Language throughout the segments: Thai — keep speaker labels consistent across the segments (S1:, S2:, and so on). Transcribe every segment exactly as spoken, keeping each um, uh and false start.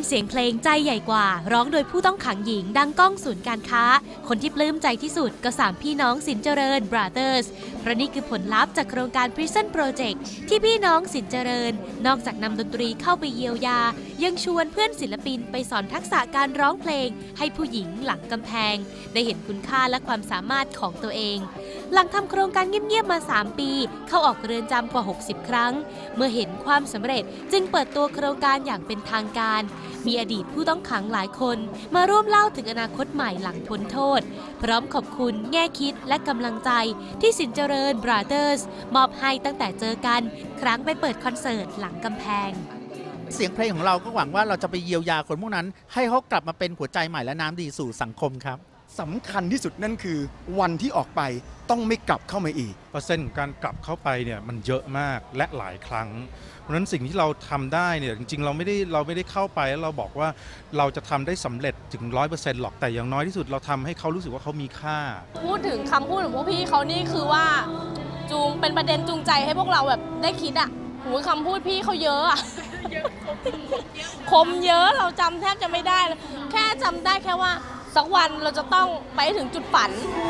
S1: เสียงเพลงใจใหญ่กว่าร้องโดยผู้ต้องขังหญิงดังก้องศูนย์การค้าคนที่ปลื้มใจที่สุดก็สามพี่น้องสินเจริญ Brothers เพราะนี่คือผลลัพธ์จากโครงการ Prison Project ที่พี่น้องสินเจริญนอกจากนำดนตรีเข้าไปเยียวยายังชวนเพื่อนศิลปินไปสอนทักษะการร้องเพลงให้ผู้หญิงหลังกำแพงได้เห็นคุณค่าและความสามารถของตัวเองหลังทำโครงการเงียบๆมาสามปีเข้าออกเรือนจำกว่าหกสิบครั้งเมื่อเห็นความสำเร็จจึงเปิดตัวโครงการอย่างเป็นทางการมีอดีตผู้ต้องขังหลายคนมาร่วมเล่าถึงอนาคตใหม่หลังพ้นโทษพร้อมขอบคุณแง่คิดและกำลังใจที่สินเจริญ Brothers มอบให้ตั้งแต่เจอกันครั้งไปเปิดคอนเสิร์ตหลังกำแพง
S2: เสียงเพลงของเราก็หวังว่าเราจะไปเยียวยาคนพวกนั้นให้เขากลับมาเป็นหัวใจใหม่และน้ำดีสู่สังคมครับ
S3: สำคัญที่สุดนั่นคือวันที่ออกไปต้องไม่กลับเข้ามาอีก
S4: เปอร์เซ็นต์ของการกลับเข้าไปเนี่ยมันเยอะมากและหลายครั้งเพราะฉะนั้นสิ่งที่เราทำได้เนี่ยจริงๆเราไม่ได้เราไม่ได้เข้าไปแล้วเราบอกว่าเราจะทำได้สำเร็จถึง ร้อยเปอร์เซ็นต์ หรอกแต่อย่างน้อยที่สุดเราทำให้เขารู้สึกว่าเขามีค่า
S5: พูดถึงคำพูดของพวกพี่เขานี่คือว่าจูงเป็นประเด็นจูงใจให้พวกเราแบบได้คิดอ่ะหูคำพูดพี่เขาเยอะอ่ะคมเยอะเราจำแทบจะไม่ได้แค่จำได้แค่ว่าสักวันเราจะต้องไปถึงจุดฝัน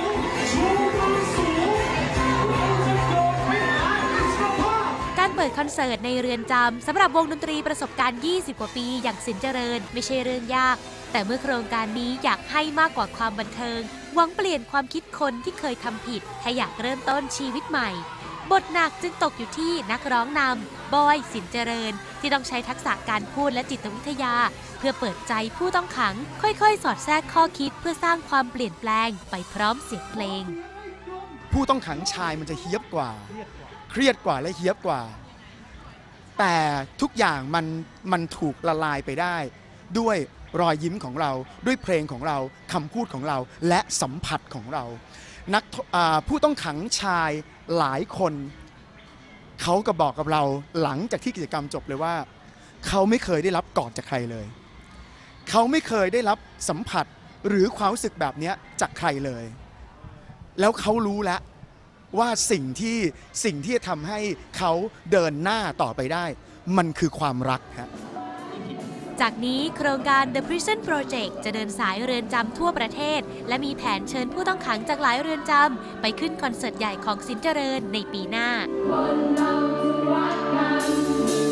S1: การเปิดคอนเสิร์ตในเรือนจำสำหรับวงดนตรีประสบการณ์ยี่สิบกว่าปีอย่างสินเจริญไม่ใช่เรื่องยากแต่เมื่อโครงการนี้อยากให้มากกว่าความบันเทิงหวังเปลี่ยนความคิดคนที่เคยทำผิดให้อยากเริ่มต้นชีวิตใหม่บทหนักจึงตกอยู่ที่นักร้องนำบอยสินเจริญที่ต้องใช้ทักษะการพูดและจิตวิทยาเพื่อเปิดใจผู้ต้องขังค่อยๆสอดแทรกข้อคิดเพื่อสร้างความเปลี่ยนแปลงไปพร้อมเสียงเพลง
S3: ผู้ต้องขังชายมันจะเฮี้ยบกว่าเครียดกว่าและเฮี้ยบกว่าแต่ทุกอย่างมันมันถูกละลายไปได้ด้วยรอยยิ้มของเราด้วยเพลงของเราคำพูดของเราและสัมผัสของเรานักผู้ต้องขังชายหลายคนเขาก็บอกกับเราหลังจากที่กิจกรรมจบเลยว่าเขาไม่เคยได้รับกอดจากใครเลยเขาไม่เคยได้รับสัมผัสหรือความรู้สึกแบบนี้จากใครเลยแล้วเขารู้แล้วว่าสิ่งที่สิ่งที่จะทำให้เขาเดินหน้าต่อไปได้มันคือความรักครับ
S1: จากนี้โครงการ The Prison Project จะเดินสายเรือนจำทั่วประเทศและมีแผนเชิญผู้ต้องขังจากหลายเรือนจำไปขึ้นคอนเสิร์ตใหญ่ของสินเจริญในปีหน้า